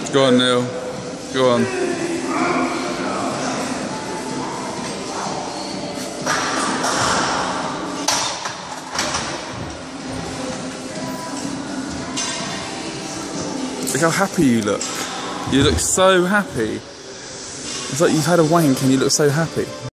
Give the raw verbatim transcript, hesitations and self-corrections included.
Go on, Neil. Go on. Look how happy you look. You look so happy. It's like you've had a wank and you look so happy.